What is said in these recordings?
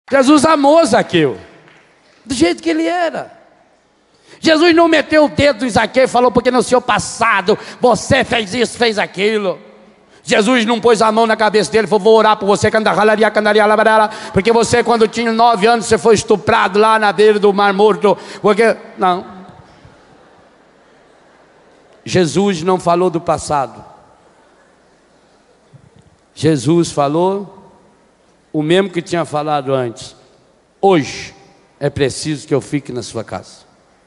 Jesus amou Zaqueu, do jeito que ele era. Jesus não meteu o dedo em Zaqueu e falou, porque no seu passado você fez isso, fez aquilo. Jesus não pôs a mão na cabeça dele e falou, vou orar por você, porque você, quando tinha 9 anos, você foi estuprado lá na beira do Mar Morto. Porque... Não. Jesus não falou do passado. Jesus falou o mesmo que tinha falado antes. Hoje é preciso que eu fique na sua casa.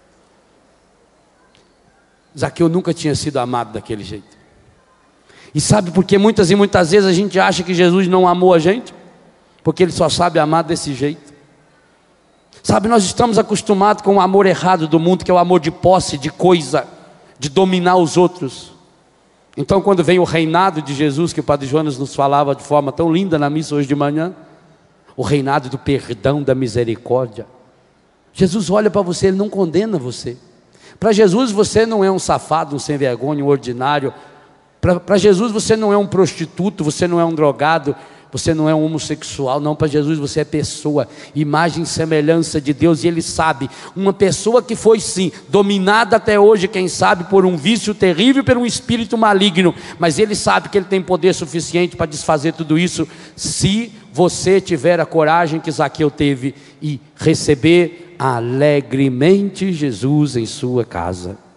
Zaqueu nunca tinha sido amado daquele jeito. E sabe por que muitas e muitas vezes a gente acha que Jesus não amou a gente? Porque Ele só sabe amar desse jeito. Sabe, nós estamos acostumados com o amor errado do mundo, que é o amor de posse, de coisa, de dominar os outros. Então, quando vem o reinado de Jesus, que o Padre Jonas nos falava de forma tão linda na missa hoje de manhã, o reinado do perdão, da misericórdia, Jesus olha para você, Ele não condena você. Para Jesus você não é um safado, um sem vergonha, um ordinário. Para Jesus você não é um prostituto, você não é um drogado, você não é um homossexual. Não, para Jesus você é pessoa, imagem e semelhança de Deus. E Ele sabe, uma pessoa que foi sim, dominada até hoje, quem sabe por um vício terrível, por um espírito maligno, mas Ele sabe que Ele tem poder suficiente para desfazer tudo isso, se você tiver a coragem que Zaqueu teve e receber alegremente Jesus em sua casa.